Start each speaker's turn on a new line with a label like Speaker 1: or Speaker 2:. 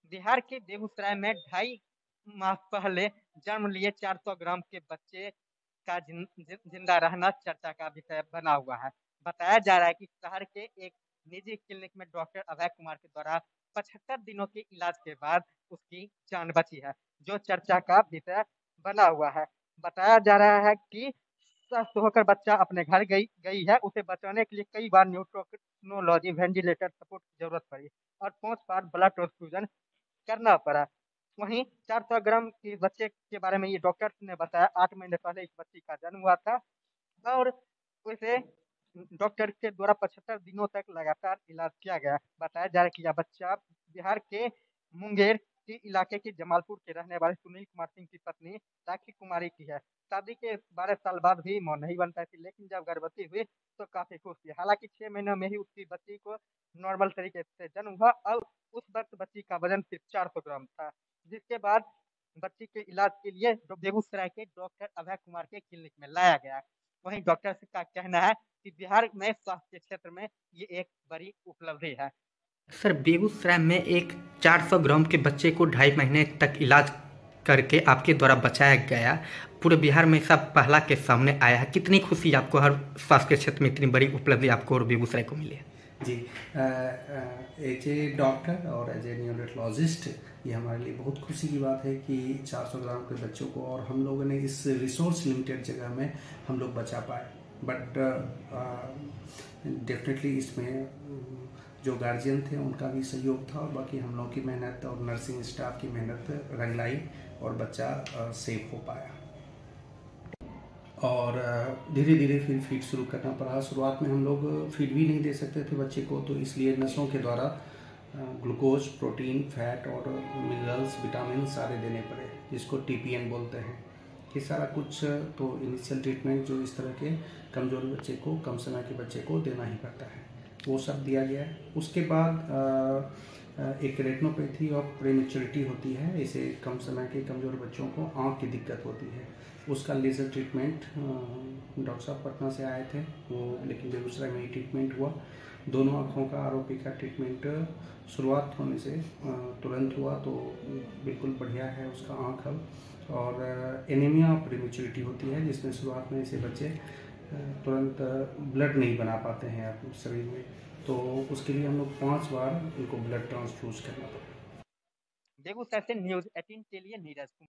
Speaker 1: बिहार के बेगूसराय में 2.5 माह पहले जन्म लिए 400 ग्राम के बच्चे का जिंदा रहना चर्चा का विषय बना हुआ है। बताया जा रहा है कि शहर के एक निजी क्लिनिक में डॉक्टर अभय कुमार के द्वारा 75 दिनों के इलाज के बाद उसकी जान बची है, जो चर्चा का विषय बना हुआ है। बताया जा रहा है कि स्वस्थ होकर बच्चा अपने घर गई गई है। उसे बचाने के लिए कई बार न्यूट्रोनोलॉजी वेंटिलेटर सपोर्ट की जरूरत पड़ी और 5 बार ब्लड ट्रांसफ्यूजन करना पड़ा। वहीं 400 ग्राम के बच्चे के बारे में ये डॉक्टर ने बताया, 8 महीने पहले इस बच्ची का जन्म हुआ था और उसे डॉक्टर के द्वारा 75 दिनों तक लगातार इलाज किया गया। बताया जा रहा है कि यह बच्चा बिहार के मुंगेर के इलाके के जमालपुर के रहने वाले सुनील कुमार सिंह की पत्नी राखी कुमारी की है। शादी के 12 साल बाद भी मां नहीं बन पाई थी, लेकिन जब गर्भवती हुई तो काफी खुश थी। हालांकि 6 महीनों में ही उसकी बच्ची को नॉर्मल तरीके से जन्म हुआ और उस वक्त बच्ची का वजन सिर्फ 400 ग्राम था, जिसके बाद बच्ची के इलाज के लिए बेगूसराय के डॉक्टर अभय कुमार के क्लिनिक में लाया गया। वहीं डॉक्टर का कहना है कि बिहार में स्वास्थ्य के क्षेत्र में ये एक बड़ी उपलब्धि है।
Speaker 2: सर, बेगूसराय में एक 400 ग्राम के बच्चे को 2.5 महीने तक इलाज करके आपके द्वारा बचाया गया। पूरे बिहार में सब पहला के सामने आया है। कितनी खुशी आपको हर स्वास्थ्य के क्षेत्र में इतनी बड़ी उपलब्धि आपको और बेगूसराय को मिली है?
Speaker 3: जी, एज ए डॉक्टर और एज ए न्यूरोलॉजिस्ट ये हमारे लिए बहुत खुशी की बात है कि 400 ग्राम के बच्चों को और हम लोगों ने इस रिसोर्स लिमिटेड जगह में हम लोग बचा पाए। बट डेफिनेटली इसमें जो गार्जियन थे उनका भी सहयोग था और बाकी हम लोगों की मेहनत और नर्सिंग स्टाफ की मेहनत रंग लाई और बच्चा सेफ हो पाया। और धीरे धीरे फिर फीड शुरू करना पड़ा। शुरुआत में हम लोग फीड भी नहीं दे सकते थे बच्चे को, तो इसलिए नसों के द्वारा ग्लूकोज, प्रोटीन, फैट और मिनरल्स, विटामिन सारे देने पड़े, जिसको टीपीएन बोलते हैं। ये सारा कुछ तो इनिशियल ट्रीटमेंट जो इस तरह के कमज़ोर बच्चे को, कम समय के बच्चे को देना ही पड़ता है, वो सब दिया गया है। उसके बाद एक रेटिनोपैथी और प्रीमेच्योरिटी होती है। इसे कम समय के कमज़ोर बच्चों को आँख की दिक्कत होती है, उसका लेज़र ट्रीटमेंट डॉक्टर साहब पटना से आए थे वो, लेकिन बेगूसराय में ही ट्रीटमेंट हुआ। दोनों आँखों का आरोपी का ट्रीटमेंट शुरुआत होने से तुरंत हुआ, तो बिल्कुल बढ़िया है उसका आँख अब। और एनीमिया प्रीमेच्योरिटी होती है, जिसमें शुरुआत में ऐसे बच्चे तुरंत ब्लड नहीं बना पाते हैं अपने शरीर में, तो उसके लिए हम लोग 5 बार उनको ब्लड ट्रांसफ्यूज करना पड़ता है।
Speaker 1: बेगूसराय से न्यूज 18 के लिए नीरज कुमार।